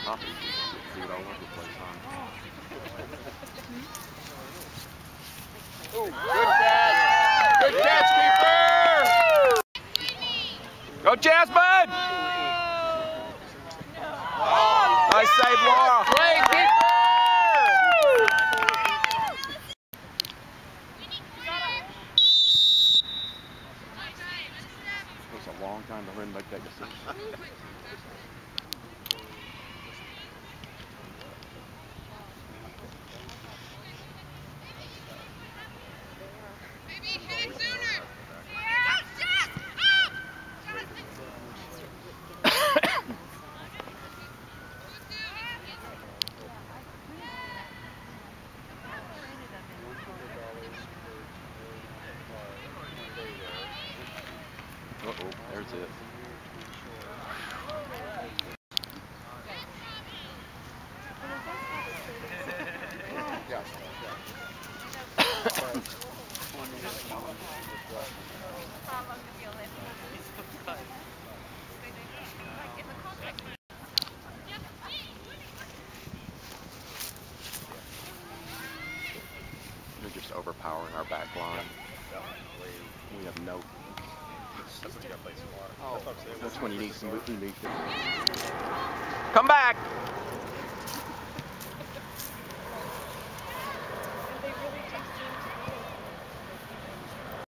Coffee. Do it all over the place, huh? Ooh, good catch! Good catch, keeper! Go, Jasmine! Nice save, Laura. Play, keeper! It was a long time to run like that decision. Uh-oh, there's it. They're just overpowering our back line. We have no. That's when you need some. Come back!